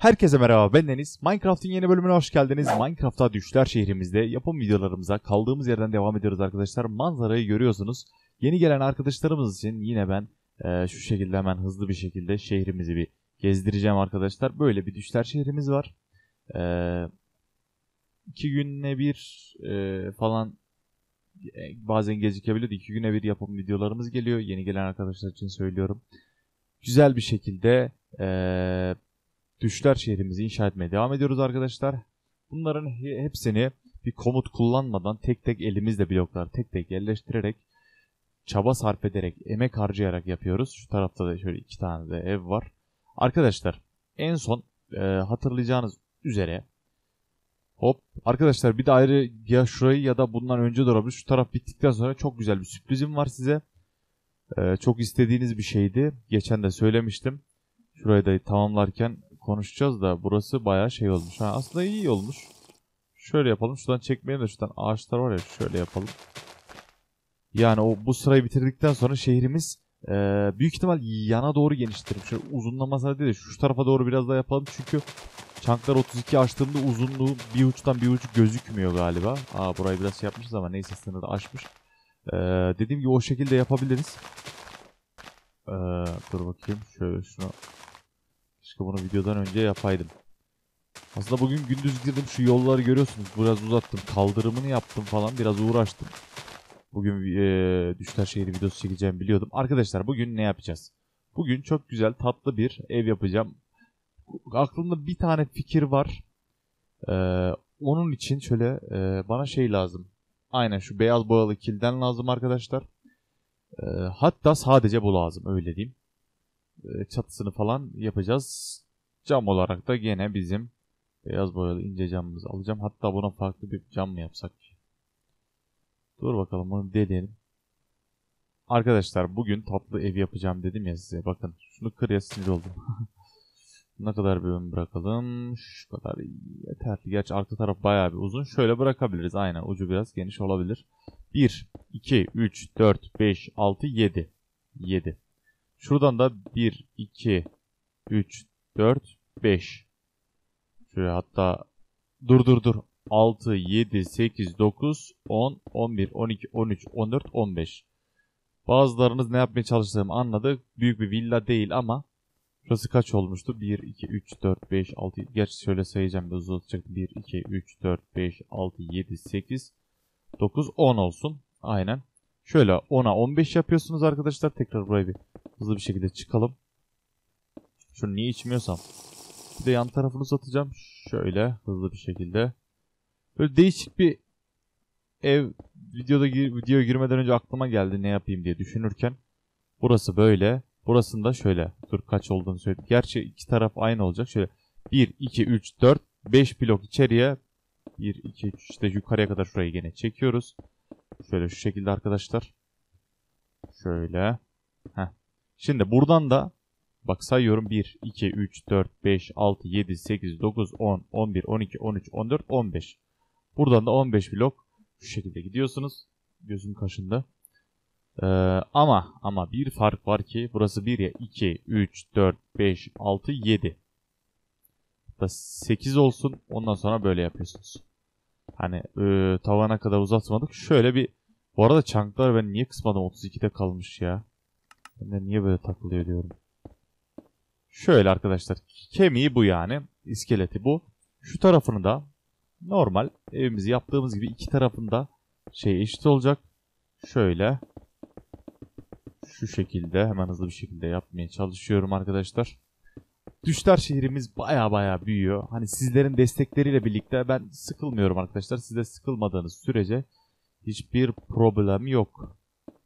Herkese merhaba, ben Deniz. Minecraft'ın yeni bölümüne hoş geldiniz. Minecraft'ta Düşler şehrimizde yapım videolarımıza kaldığımız yerden devam ediyoruz arkadaşlar. Manzarayı görüyorsunuz. Yeni gelen arkadaşlarımız için yine ben şu şekilde hemen hızlı bir şekilde şehrimizi bir gezdireceğim arkadaşlar. Böyle bir Düşler şehrimiz var. 2 güne bir falan bazen gecikebiliyor. 2 güne bir yapım videolarımız geliyor. Yeni gelen arkadaşlar için söylüyorum. Güzel bir şekilde Düşler şehrimizi inşa etmeye devam ediyoruz arkadaşlar. Bunların hepsini bir komut kullanmadan tek tek elimizle bloklar tek tek yerleştirerek çaba sarf ederek, emek harcayarak yapıyoruz. Şu tarafta da şöyle 2 tane de ev var. Arkadaşlar en son hatırlayacağınız üzere arkadaşlar bir de ayrı ya şurayı ya da bundan önce de olabilir. Şu taraf bittikten sonra çok güzel bir sürprizim var size. Çok istediğiniz bir şeydi. Geçen de söylemiştim. Şurayı da tamamlarken konuşacağız da burası bayağı şey olmuş. Aslında iyi olmuş. Şöyle yapalım. Şuradan çekmeyelim de şuradan ağaçlar var ya şöyle yapalım. Yani bu sırayı bitirdikten sonra şehrimiz büyük ihtimal yana doğru genişletirim. Şöyle uzunlamasına değil de şu tarafa doğru biraz daha yapalım. Çünkü çanklar 32 açtığımda uzunluğu bir uçtan bir uç gözükmüyor galiba. Burayı biraz şey yapmışız ama neyse sınırı aşmış. Dediğim gibi o şekilde yapabiliriz. Dur bakayım. Şöyle şunu. Keşke bunu videodan önce yapaydım. Aslında bugün gündüz girdim. Şu yolları görüyorsunuz. Biraz uzattım. Kaldırımını yaptım falan. Biraz uğraştım. Bugün Düşler şehri videosu çekeceğimi biliyordum. Arkadaşlar bugün ne yapacağız? Bugün çok güzel tatlı bir ev yapacağım. Aklımda bir tane fikir var. Onun için şöyle bana şey lazım. Aynen şu beyaz boyalı kilden lazım arkadaşlar. Hatta sadece bu lazım öyle diyeyim. Çatısını falan yapacağız. Cam olarak da gene bizim beyaz boyalı ince camımızı alacağım. Hatta buna farklı bir cam mı yapsak? Dur bakalım bunu deneyelim. Arkadaşlar bugün tatlı ev yapacağım dedim ya size. Bakın şunu kırıya sinir oldum. Ne kadar bir ön bırakalım? Şu kadar yeterli. Gerçi arka taraf bayağı bir uzun. Şöyle bırakabiliriz. Aynen ucu biraz geniş olabilir. 1, 2, 3, 4, 5, 6, 7. 7. Şuradan da 1, 2, 3, 4, 5. Şöyle hatta dur. 6, 7, 8, 9, 10, 11, 12, 13, 14, 15. Bazılarınız ne yapmaya çalıştığımı anladı. Büyük bir villa değil ama şurası kaç olmuştu? 1, 2, 3, 4, 5, 6, gerçi şöyle sayacağım bir uzatacak. 1, 2, 3, 4, 5, 6, 7, 8, 9, 10 olsun. Aynen. Şöyle 10'a 15 yapıyorsunuz arkadaşlar. Tekrar burayı bir hızlı bir şekilde çıkalım. Şunu niye içmiyorsam. Bir de yan tarafını satacağım. Şöyle hızlı bir şekilde. Böyle değişik bir ev videoya girmeden önce aklıma geldi ne yapayım diye düşünürken. Burası böyle. Burasında şöyle. Dur kaç olduğunu söyleyeyim. Gerçi iki taraf aynı olacak. Şöyle 1, 2, 3, 4, 5 blok içeriye. 1, 2, 3 işte yukarıya kadar şurayı gene çekiyoruz. Şöyle şu şekilde arkadaşlar. Şöyle. Şimdi buradan da bak sayıyorum 1, 2, 3, 4, 5, 6, 7, 8, 9, 10, 11, 12, 13, 14, 15. Buradan da 15 blok şu şekilde gidiyorsunuz. Gözüm kaşındı. Ama bir fark var ki burası 1 ya 2, 3, 4, 5, 6, 7. Hatta 8 olsun ondan sonra böyle yapıyorsunuz. Hani tavana kadar uzatmadık. Şöyle bir bu arada çanklar ben niye kısmadım 32'de kalmış ya. Ben de niye böyle takılıyor diyorum. Şöyle arkadaşlar kemiği bu yani. İskeleti bu. Şu tarafını da normal evimizi yaptığımız gibi iki tarafında eşit olacak. Şöyle. Şu şekilde hemen hızlı bir şekilde yapmaya çalışıyorum arkadaşlar. Düşler şehrimiz baya büyüyor. Hani sizlerin destekleriyle birlikte ben sıkılmıyorum arkadaşlar. Siz de sıkılmadığınız sürece hiçbir problem yok.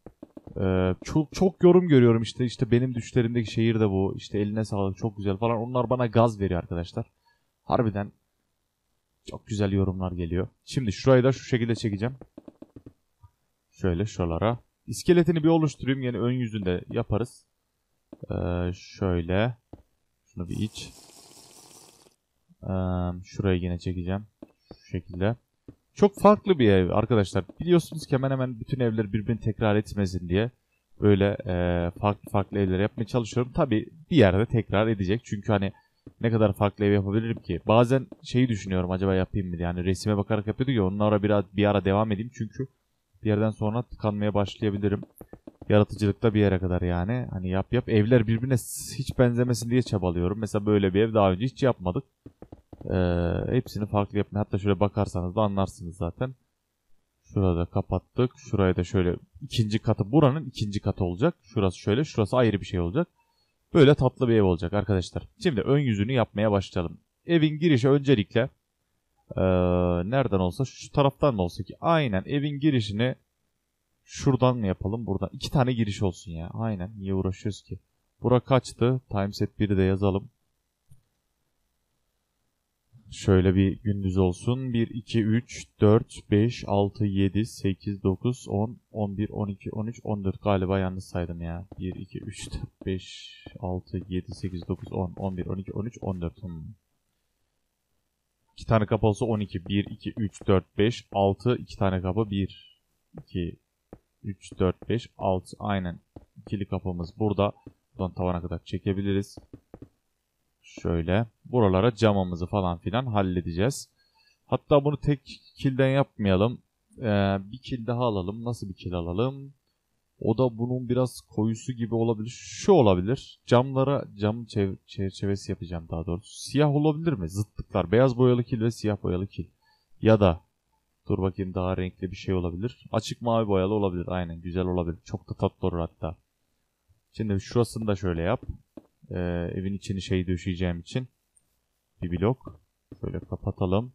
Çok yorum görüyorum işte benim düşlerimdeki şehir de bu. İşte eline sağlık çok güzel falan. Onlar bana gaz veriyor arkadaşlar. Harbiden çok güzel yorumlar geliyor. Şimdi şurayı da şu şekilde çekeceğim. Şöyle şuralara. İskeletini bir oluşturayım. Yani ön yüzünde yaparız. Şöyle. Şunu bir iç. Şurayı yine çekeceğim. Şu şekilde. Çok farklı bir ev arkadaşlar. Biliyorsunuz ki hemen bütün evler birbirini tekrar etmesin diye. Böyle farklı evler yapmaya çalışıyorum. Tabi bir yerde tekrar edecek. Çünkü hani Ne kadar farklı ev yapabilirim ki? Bazen şeyi düşünüyorum, acaba yapayım mı? Yani resime bakarak yapıyorduk ya, onlara bir ara devam edeyim. Çünkü bir yerden sonra tıkanmaya başlayabilirim. Yaratıcılıkta bir yere kadar yani. Hani yap evler birbirine hiç benzemesin diye çabalıyorum. Mesela böyle bir ev daha önce hiç yapmadık. Hepsini farklı yapmaya. Hatta şöyle bakarsanız da anlarsınız zaten. Şurada kapattık. Şurayı da şöyle ikinci katı. Buranın ikinci katı olacak. Şurası şöyle. Şurası ayrı bir şey olacak. Böyle tatlı bir ev olacak arkadaşlar. Şimdi ön yüzünü yapmaya başlayalım. Evin girişi öncelikle nereden olsa, şu taraftan mı olsa ki? Aynen, evin girişini şuradan mı yapalım, buradan? 2 tane giriş olsun ya. Aynen, niye uğraşıyoruz ki? Bura kaçtı? Timeset 1'i de yazalım. Şöyle bir gündüz olsun. 1, 2, 3, 4, 5, 6, 7, 8, 9, 10, 11, 12, 13, 14. Galiba yanlış saydım ya. 1, 2, 3, 4, 5, 6, 7, 8, 9, 10, 11, 12, 13, 14. 2 tane kapı olsa 12. 1, 2, 3, 4, 5, 6. 2 tane kapı. 1, 2, 3, 4, 5, 6. Aynen. İkili kapımız burada. Buradan tavana kadar çekebiliriz. Şöyle. Buralara camımızı falan filan halledeceğiz. Hatta bunu tek kilden yapmayalım. Bir kil daha alalım. Nasıl bir kil alalım? O da bunun biraz koyusu gibi olabilir. Şu olabilir. Cam çerçevesi yapacağım daha doğrusu. Siyah olabilir mi? Zıtlıklar. Beyaz boyalı kil ve siyah boyalı kil. Ya da dur bakayım, daha renkli bir şey olabilir. Açık mavi boyalı olabilir. Aynen, güzel olabilir. Çok da tatlı olur hatta. Şimdi şurasını da şöyle yap. Evin içini şey döşeyeceğim için bir blok. Şöyle kapatalım.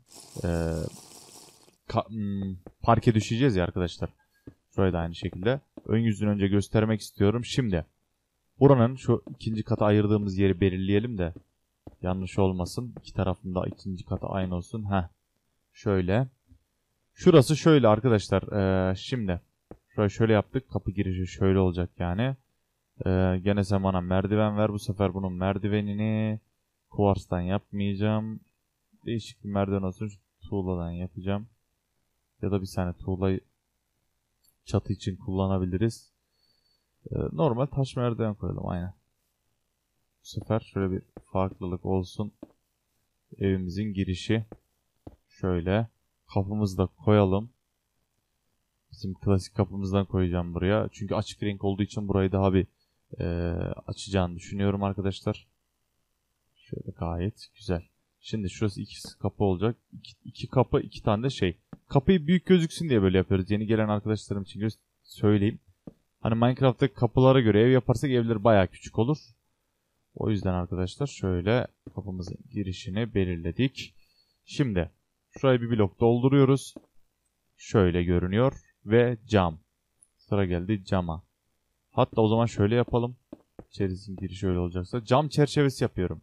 Parke düşeceğiz ya arkadaşlar. Şurayı da aynı şekilde. Ön yüzünü önce göstermek istiyorum. Şimdi buranın şu ikinci kata ayırdığımız yeri belirleyelim de yanlış olmasın. İki tarafında ikinci kata aynı olsun. Şöyle. Şurası şöyle arkadaşlar. Şimdi şurayı şöyle yaptık. Kapı girişi şöyle olacak yani. Gene sen bana merdiven ver. Bu sefer bunun merdivenini kuvarstan yapmayacağım. Değişik bir merdiven olsun. Şu tuğladan yapacağım. Ya da bir tane tuğlayı çatı için kullanabiliriz. Normal taş merdiven koyalım aynen. Bu sefer şöyle bir farklılık olsun. Evimizin girişi. Şöyle. Kapımızı da koyalım. Bizim klasik kapımızdan koyacağım buraya. Çünkü açık renk olduğu için burayı daha bir açacağını düşünüyorum arkadaşlar. Şöyle gayet güzel. Şimdi şurası 2 kapı olacak. 2 kapı, 2 tane de şey. Kapıyı büyük gözüksün diye böyle yapıyoruz. Yeni gelen arkadaşlarım için söyleyeyim. Hani Minecraft'taki kapılara göre ev yaparsak evler bayağı küçük olur. O yüzden arkadaşlar şöyle kapımızın girişini belirledik. Şimdi şurayı bir blok dolduruyoruz. Şöyle görünüyor. Ve cam. Sıra geldi cama. Hatta o zaman şöyle yapalım. İçerisinin girişi öyle olacaksa. Cam çerçevesi yapıyorum.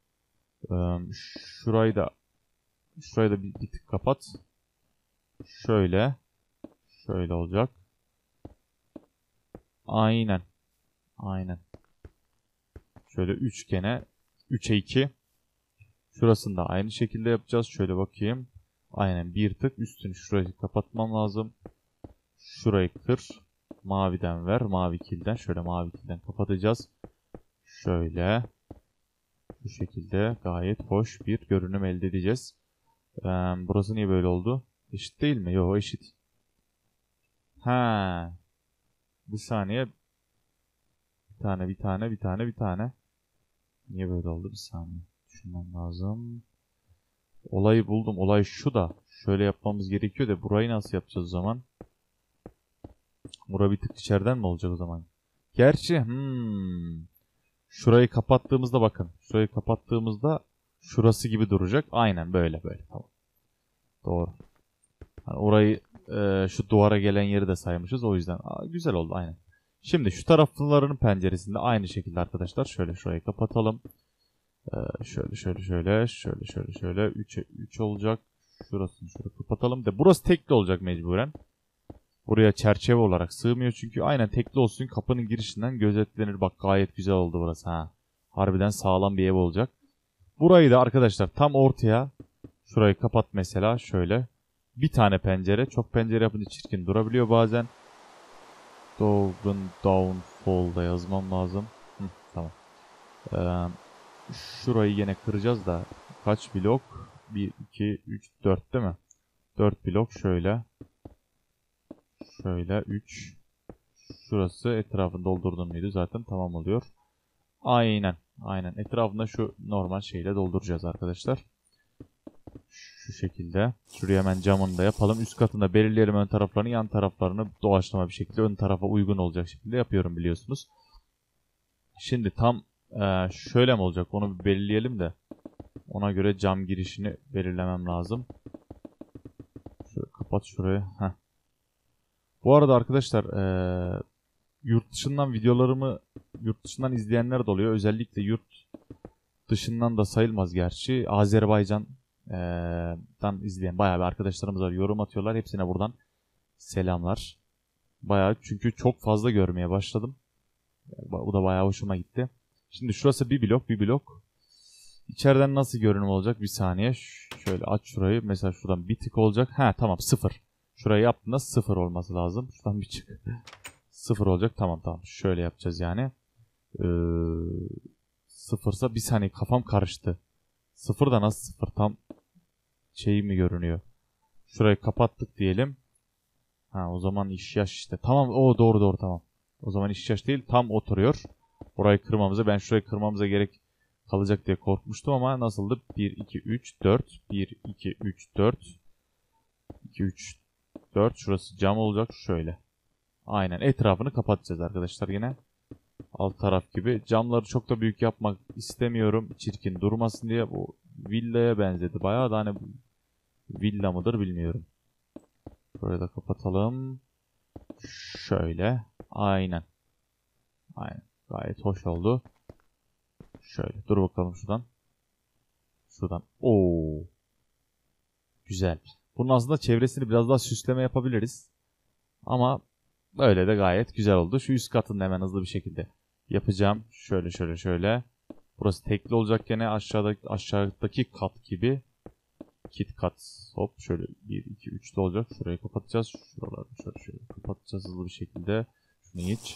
Şurayı da bir tık kapat. Şöyle. Şöyle olacak. Aynen. Aynen. Şöyle üçgene 3'e 2. Şurasını da aynı şekilde yapacağız. Şöyle bakayım. Aynen, bir tık üstünü şurayı kapatmam lazım. Şurayı kır. Maviden ver. Mavi kilden. Şöyle mavi kilden kapatacağız. Şöyle. Bu şekilde gayet hoş bir görünüm elde edeceğiz. Burası niye böyle oldu? Eşit değil mi? Yok, eşit. Bir saniye. Bir tane. Niye böyle oldu? Bir saniye. Düşünmem lazım. Olayı buldum. Olay şu da. Şöyle yapmamız gerekiyor da burayı nasıl yapacağız o zaman? Bura bir tık içeriden mi olacak o zaman? Gerçi şurayı kapattığımızda bakın. Şurayı kapattığımızda şurası gibi duracak. Aynen böyle. Tamam. Doğru. Yani orayı şu duvara gelen yeri de saymışız. O yüzden güzel oldu aynen. Şimdi şu taraflarının penceresinde aynı şekilde arkadaşlar. Şöyle şurayı kapatalım. Şöyle 3'e 3 olacak. Şurasını şöyle kapatalım. Burası tekli olacak mecburen. Buraya çerçeve olarak sığmıyor çünkü. Aynen, tekli olsun. Kapının girişinden gözetlenir. Bak gayet güzel oldu burası. Harbiden sağlam bir ev olacak. Burayı da arkadaşlar tam ortaya şurayı kapat mesela şöyle. Bir tane pencere. Çok pencere yapınca çirkin durabiliyor bazen. Downfall'da yazmam lazım. Tamam. Şurayı yine kıracağız da kaç blok? 1, 2, 3, 4 değil mi? 4 blok şöyle. Şöyle 3. Şurası etrafını doldurdum muydu zaten tamam oluyor. Aynen. Aynen. Etrafında şu normal şeyle dolduracağız arkadaşlar. Şu şekilde. Şuraya hemen camını da yapalım. Üst katında belirleyelim ön taraflarını, yan taraflarını doğaçlama bir şekilde ön tarafa uygun olacak şekilde yapıyorum biliyorsunuz. Şimdi tam şöyle mi olacak onu bir belirleyelim de ona göre cam girişini belirlemem lazım. Şöyle kapat şurayı. Heh. Bu arada arkadaşlar yurt dışından videolarımı yurt dışından izleyenler de oluyor. Özellikle yurt dışından da sayılmaz gerçi. Azerbaycan'dan izleyen bayağı bir arkadaşlarımız var. Yorum atıyorlar. Hepsine buradan selamlar. Bayağı çünkü çok fazla görmeye başladım. Bu da bayağı hoşuma gitti. Şimdi şurası bir blok, bir blok. İçeriden nasıl görünüm olacak? Bir saniye. Şöyle aç şurayı. Mesela şuradan bir tık olacak. Ha tamam 0. Şurayı yaptığında 0 olması lazım. Şuradan bir çık. 0 olacak. Tamam. Şöyle yapacağız yani. 0'sa bir saniye kafam karıştı. 0 da nasıl 0? Tam şey mi görünüyor? Şurayı kapattık diyelim. Ha o zaman iş yaş işte. Tamam o doğru tamam. O zaman iş yaş değil tam oturuyor. Orayı kırmamıza ben şurayı kırmamıza gerek kalacak diye korkmuştum ama nasıldı? 1, 2, 3, 4. 1, 2, 3, 4. 2, 3, 4. Şurası cam olacak şöyle. Aynen etrafını kapatacağız arkadaşlar yine. Alt taraf gibi. Camları çok da büyük yapmak istemiyorum. Çirkin durmasın diye. Bu villaya benzedi. Bayağı da hani villa mıdır bilmiyorum. Burayı da kapatalım. Şöyle. Aynen. Gayet hoş oldu. Şöyle. Dur bakalım şuradan. Şuradan. Oo. Güzel. Bunun aslında çevresini biraz daha süsleme yapabiliriz. Ama böyle de gayet güzel oldu. Şu üst katını da hemen hızlı bir şekilde yapacağım. Şöyle. Burası tekli olacak gene aşağıdaki kat gibi. Kit kat. Hop şöyle 1, 2, 3 de olacak. Şurayı kapatacağız. Şuraları şöyle kapatacağız hızlı bir şekilde. Şunu hiç.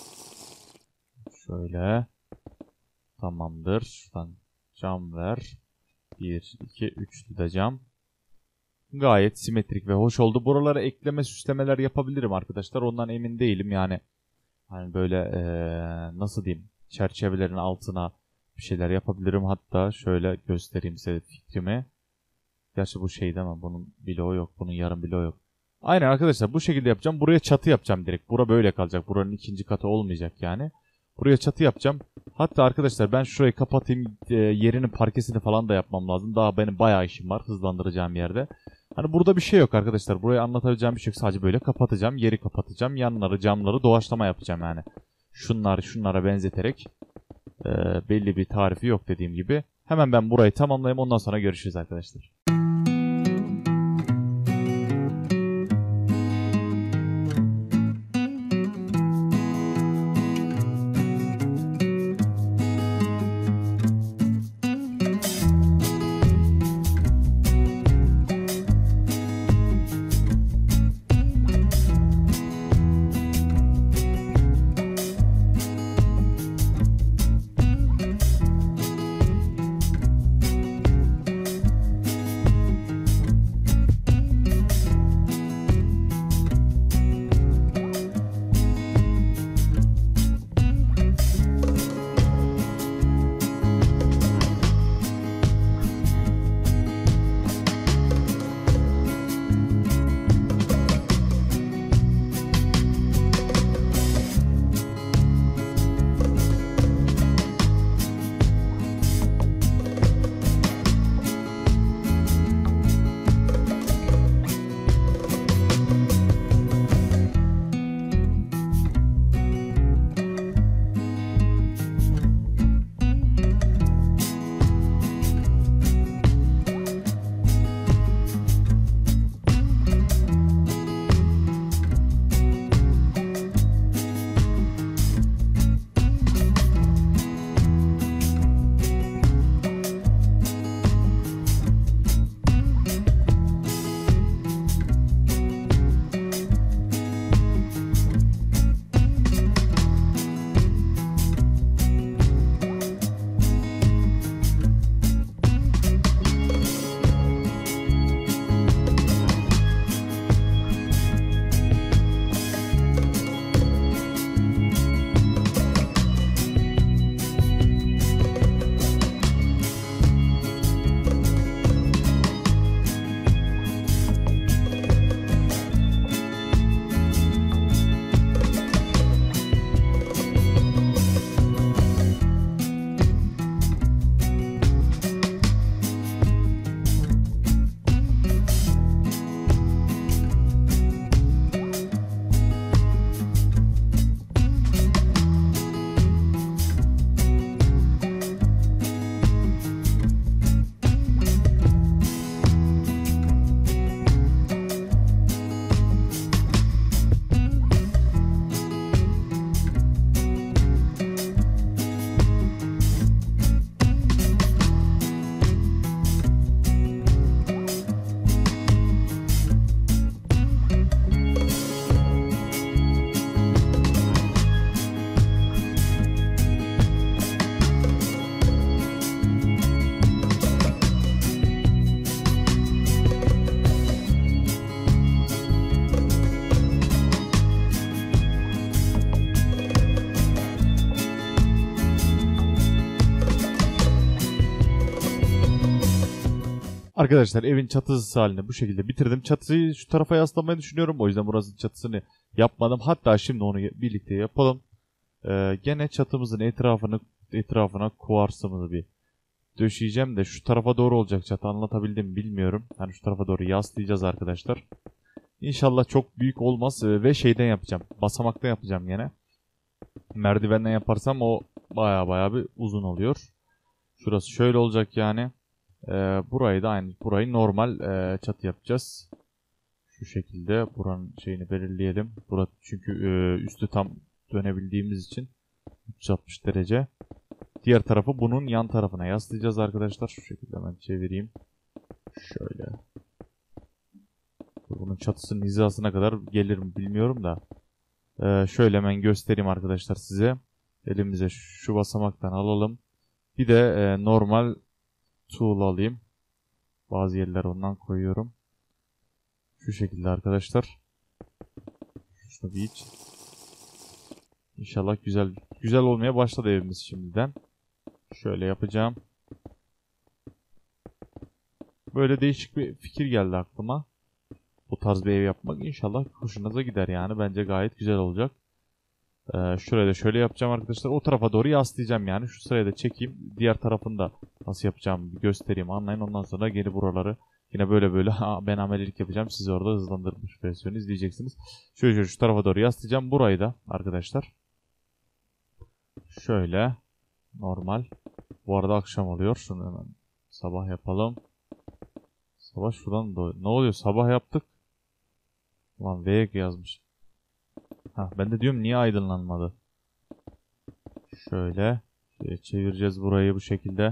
Şöyle. Tamamdır. Şuradan cam ver. 1, 2, 3 de cam. Gayet simetrik ve hoş oldu. Buralara ekleme süslemeler yapabilirim arkadaşlar. Ondan emin değilim yani. Hani böyle nasıl diyeyim? Çerçevelerin altına bir şeyler yapabilirim. Hatta şöyle göstereyim size fikrimi. Gerçi bu şey değil mi? Bunun bloğu yok. Bunun yarım bloğu yok. Aynen arkadaşlar bu şekilde yapacağım. Buraya çatı yapacağım direkt. Bura böyle kalacak. Buranın ikinci katı olmayacak yani. Buraya çatı yapacağım. Hatta arkadaşlar ben şurayı kapatayım. Yerinin parkesini falan da yapmam lazım. Daha benim bayağı işim var. Hızlandıracağım yerde. Hani burada bir şey yok arkadaşlar. Buraya anlatabileceğim bir şey yok. Sadece böyle kapatacağım. Yeri kapatacağım. Yanları camları doğaçlama yapacağım yani. Şunlara benzeterek. Belli bir tarifi yok dediğim gibi. Hemen ben burayı tamamlayayım. Ondan sonra görüşürüz arkadaşlar. Arkadaşlar evin çatısı haline bu şekilde bitirdim. Çatıyı şu tarafa yaslamayı düşünüyorum. O yüzden burası çatısını yapmadım. Hatta şimdi onu birlikte yapalım. Gene çatımızın etrafına kuvarsımızı bir döşeyeceğim de şu tarafa doğru olacak çatı, anlatabildim mi bilmiyorum. Hani şu tarafa doğru yaslayacağız arkadaşlar. İnşallah çok büyük olmaz ve şeyden yapacağım. Basamaktan yapacağım gene. Merdivenden yaparsam o baya bir uzun oluyor. Şurası şöyle olacak yani. Burayı da aynı. Burayı normal çatı yapacağız. Şu şekilde buranın şeyini belirleyelim. Burası çünkü üstü tam dönebildiğimiz için 360 derece. Diğer tarafı bunun yan tarafına yaslayacağız arkadaşlar. Şu şekilde ben çevireyim. Şöyle. Bunun çatısının hizasına kadar gelir mi bilmiyorum da. Şöyle hemen göstereyim arkadaşlar size. Elimize şu basamaktan alalım. Bir de normal tool alayım. Bazı yerler ondan koyuyorum. Şu şekilde arkadaşlar. Şunu bir iç. İnşallah güzel olmaya başladı evimiz şimdiden. Şöyle yapacağım. Böyle değişik bir fikir geldi aklıma. Bu tarz bir ev yapmak inşallah hoşunuza gider yani. Bence gayet güzel olacak. Şuraya da şöyle yapacağım arkadaşlar. O tarafa doğru yaslayacağım yani. Şu sıraya da çekeyim. Diğer tarafını da nasıl yapacağımı bir göstereyim, anlayın. Ondan sonra geri buraları yine böyle ben amelilik yapacağım. Siz orada hızlandırılmış versiyonu izleyeceksiniz. Şöyle şu tarafa doğru yaslayacağım. Burayı da arkadaşlar. Şöyle. Normal. Bu arada akşam oluyor. Şunu hemen sabah yapalım. Sabah şuradan da... Ne oluyor? Sabah yaptık. Ulan V yazmış. Ben de diyorum niye aydınlanmadı? Şöyle çevireceğiz burayı bu şekilde.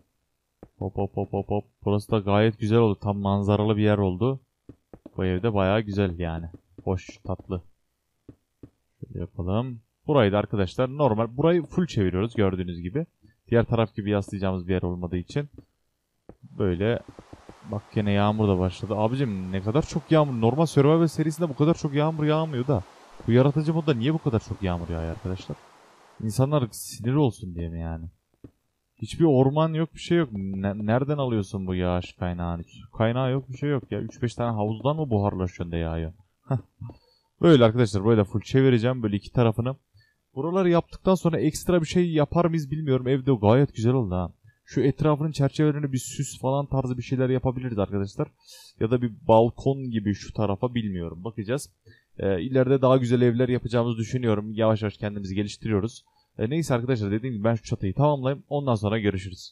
Hop. Burası da gayet güzel oldu. Tam manzaralı bir yer oldu. Bu evde bayağı güzel yani. Hoş, tatlı. Şöyle yapalım. Burayı da arkadaşlar normal. Burayı full çeviriyoruz gördüğünüz gibi. Diğer taraf gibi yaslayacağımız bir yer olmadığı için. Böyle. Bak yine yağmur da başladı. Abicim ne kadar çok yağmur. Normal Survival serisinde bu kadar çok yağmur yağmıyor da. Bu yaratıcı modda niye bu kadar çok yağmur yağıyor arkadaşlar? İnsanlar sinir olsun diye mi yani? Hiçbir orman yok, bir şey yok. Nereden alıyorsun bu yağış kaynağını? Su kaynağı yok, bir şey yok ya. 3-5 tane havuzdan mı buharlaşıyorsun da yağıyor? Böyle arkadaşlar, böyle full çevireceğim böyle iki tarafını. Buraları yaptıktan sonra ekstra bir şey yapar mıyız bilmiyorum. Evde gayet güzel oldu ha. Şu etrafının çerçevelerini bir süs falan tarzı bir şeyler yapabiliriz arkadaşlar. Ya da bir balkon gibi şu tarafa, bilmiyorum. Bakacağız. İleride daha güzel evler yapacağımızı düşünüyorum. Yavaş yavaş kendimizi geliştiriyoruz. Neyse arkadaşlar, dediğim gibi ben şu çatıyı tamamlayayım. Ondan sonra görüşürüz.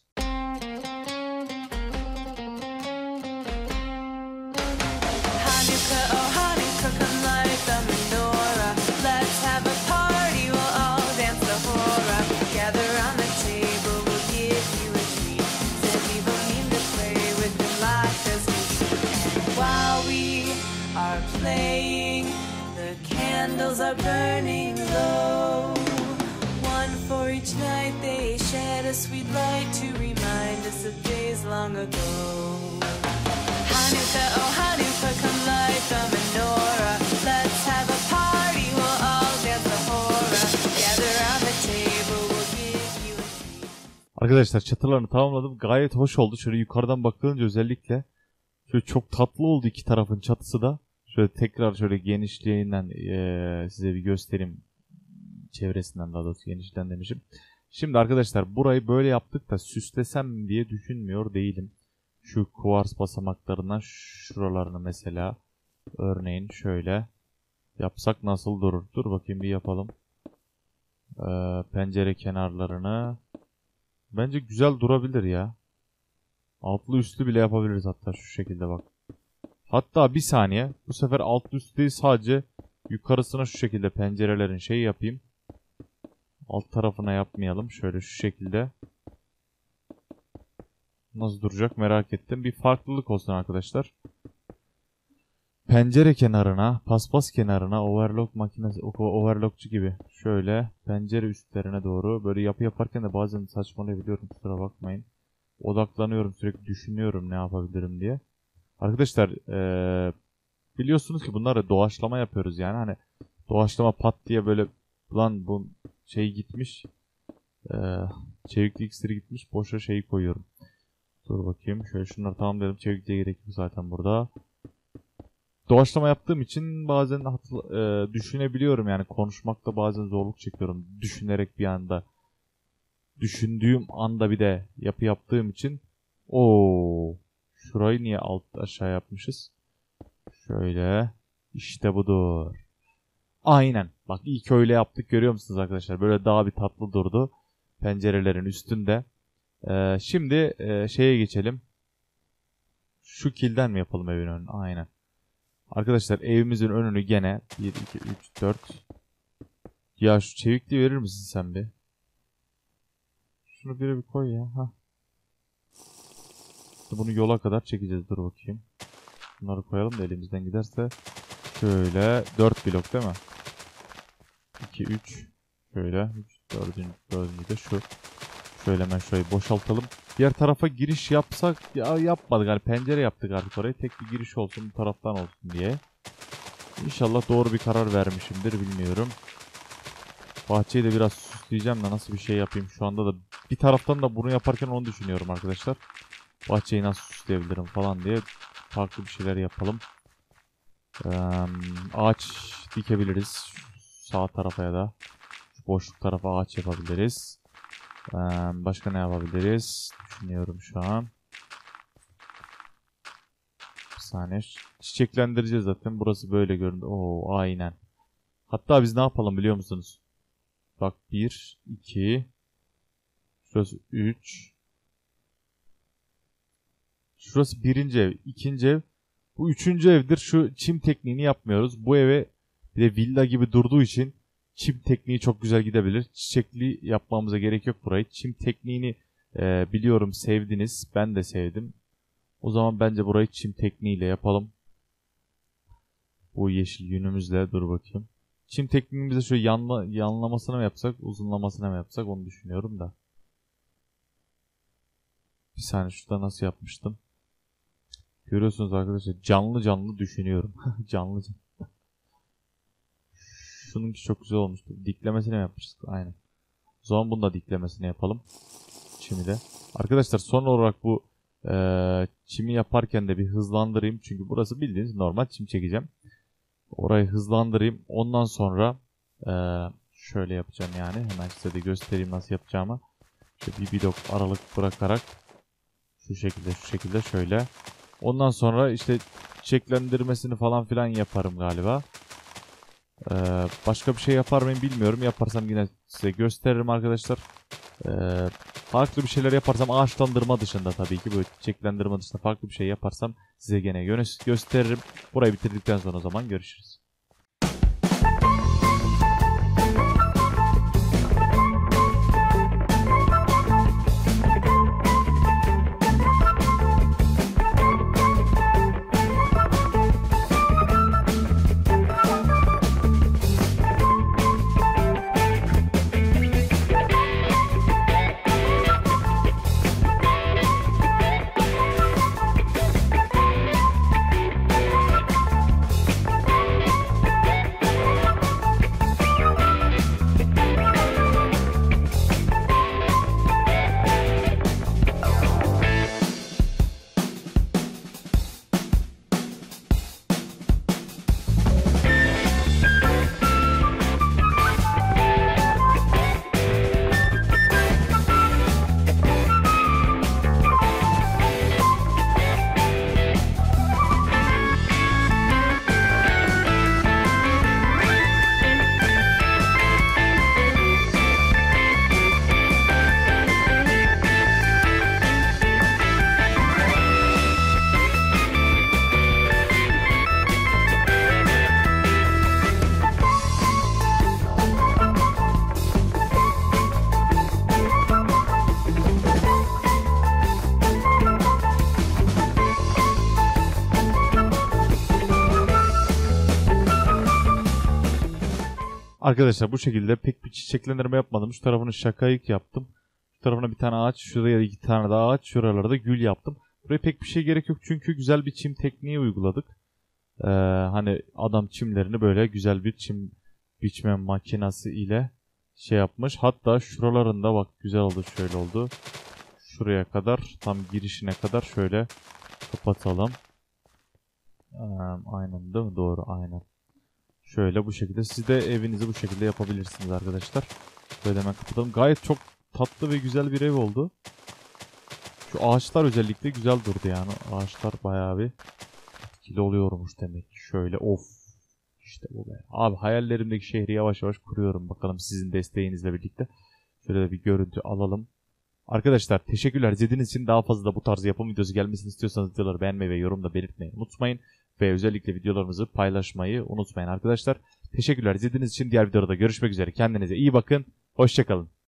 Candles are burning low, one for each night they shed a sweet light to remind us of days long ago. Hanukkah, oh Hanukkah, come light the menorah. Let's have a party, we'll all dance the hora. Gather around the table, we'll give you a treat. Arkadaşlar çatılarını tamamladım. Gayet hoş oldu. Şöyle yukarıdan bakılınca özellikle şöyle çok tatlı oldu iki tarafın çatısı da. Şöyle tekrar şöyle genişliğinden size bir göstereyim. Çevresinden, daha doğrusu genişliğinden demişim. Şimdi arkadaşlar burayı böyle yaptık da süslesem diye düşünmüyor değilim. Şu kuvars basamaklarından şuralarını mesela örneğin şöyle yapsak nasıl durur? Dur bakayım bir yapalım. Pencere kenarlarını bence güzel durabilir ya. Altlı üstlü bile yapabiliriz hatta şu şekilde bak. Hatta bir saniye. Bu sefer altlı üstü değil, sadece yukarısına şu şekilde pencerelerin şeyi yapayım. Alt tarafına yapmayalım. Şöyle şu şekilde. Nasıl duracak merak ettim. Bir farklılık olsun arkadaşlar. Pencere kenarına, paspas kenarına, overlock makinesi, overlockçu gibi. Şöyle pencere üstlerine doğru. Böyle yapı yaparken de bazen saçmalayabiliyorum. Kusura bakmayın. Odaklanıyorum, sürekli düşünüyorum ne yapabilirim diye. Arkadaşlar biliyorsunuz ki bunları doğaçlama yapıyoruz yani, hani doğaçlama pat diye böyle lan bu şey gitmiş, çevikli iksiri gitmiş, boşa şeyi koyuyorum. Dur bakayım. Şöyle şunları tamam dedim. Çevik diye gerek yok zaten burada. Doğaçlama yaptığım için bazen düşünebiliyorum yani konuşmakta bazen zorluk çekiyorum. Düşünerek bir anda. Düşündüğüm anda bir de yaptığım için. Şurayı niye alt aşağı yapmışız? Şöyle. İşte budur. Aynen. Bak ilk öyle yaptık görüyor musunuz arkadaşlar? Böyle daha bir tatlı durdu. Pencerelerin üstünde. Şimdi şeye geçelim. Şu kilden mi yapalım evin önünü? Aynen. Arkadaşlar evimizin önünü gene 1, 2, 3, 4. Ya şu çevikliği verir misin sen bir? Şunu bir koy ya. Hah. Bunu yola kadar çekeceğiz. Dur bakayım. Bunları koyalım da elimizden giderse. Şöyle 4 blok değil mi? 2, 3. Şöyle. 3, 4. de şu. Şöyle hemen şurayı boşaltalım. Diğer tarafa giriş yapsak ya yapmadık. Yani pencere yaptık artık oraya. Tek bir giriş olsun bu taraftan olsun diye. İnşallah doğru bir karar vermişimdir bilmiyorum. Bahçeyi de biraz süsleyeceğim de nasıl bir şey yapayım şu anda da. Bir taraftan da bunu yaparken onu düşünüyorum arkadaşlar. Bahçeyi nasıl süsleyebilirim falan diye. Farklı bir şeyler yapalım. Ağaç dikebiliriz. Sağ tarafa ya da boşluk tarafa ağaç yapabiliriz. Başka ne yapabiliriz? Düşünüyorum şu an. Bir saniye. Çiçeklendireceğiz zaten. Burası böyle göründü. Aynen. Hatta biz ne yapalım biliyor musunuz? Bak 1, 2. Şurası 3. Şurası birinci ev. İkinci ev. Bu üçüncü evdir. Şu çim tekniğini yapmıyoruz. Bu eve bir de villa gibi durduğu için çim tekniği çok güzel gidebilir. Çiçekli yapmamıza gerek yok burayı. Çim tekniğini biliyorum sevdiniz. Ben de sevdim. O zaman bence burayı çim tekniğiyle yapalım. Bu yeşil yünümüzle dur bakayım. Çim tekniğimize şöyle yanlamasına mı yapsak, uzunlamasına mı yapsak onu düşünüyorum da. Bir saniye şurada nasıl yapmıştım? Görüyorsunuz arkadaşlar canlı canlı düşünüyorum. Canlı canlı. Şununki çok güzel olmuştu. Diklemesine mi yapmıştık? Aynen. O zaman bunu da diklemesine yapalım. Çimi de. Arkadaşlar son olarak bu çimi yaparken de bir hızlandırayım. Çünkü burası bildiğiniz normal çim çekeceğim. Orayı hızlandırayım. Ondan sonra şöyle yapacağım yani. Hemen size de göstereyim nasıl yapacağımı. Şöyle bir blok aralık bırakarak şu şekilde şöyle. Ondan sonra işte çiçeklendirmesini falan filan yaparım galiba. Başka bir şey yapar mıyım bilmiyorum. Yaparsam yine size gösteririm arkadaşlar. Farklı bir şeyler yaparsam ağaçlandırma dışında tabii ki böyle çiçeklendirme dışında farklı bir şey yaparsam size gene gösteririm. Burayı bitirdikten sonra o zaman görüşürüz. Arkadaşlar bu şekilde pek bir çiçeklendirme yapmadım. Şu tarafını şakayık yaptım. Şu tarafına bir tane ağaç, şuraya 2 tane daha ağaç, şuralarda da gül yaptım. Buraya pek bir şey gerek yok çünkü güzel bir çim tekniği uyguladık. Hani adam çimlerini böyle güzel bir çim biçme makinesi ile şey yapmış. Hatta şuralarında bak güzel oldu, şöyle oldu. şuraya kadar, tam girişine kadar şöyle kapatalım. Aynen değil mi? Doğru, aynen. Şöyle bu şekilde. Siz de evinizi bu şekilde yapabilirsiniz arkadaşlar. Böyle hemen kapatalım. Gayet çok tatlı ve güzel bir ev oldu. Şu ağaçlar özellikle güzel durdu yani. Ağaçlar bayağı bir etkili oluyormuş demek. Şöyle of. İşte bu be. Abi hayallerimdeki şehri yavaş yavaş kuruyorum. Bakalım sizin desteğinizle birlikte. Şöyle de bir görüntü alalım. Arkadaşlar teşekkürler. İzlediğiniz için daha fazla da bu tarz yapım videosu gelmesini istiyorsanız videoları beğenmeyi ve yorumda belirtmeyi unutmayın. Ve özellikle videolarımızı paylaşmayı unutmayın arkadaşlar. Teşekkürler. İzlediğiniz için diğer videoda görüşmek üzere. Kendinize iyi bakın. Hoşça kalın.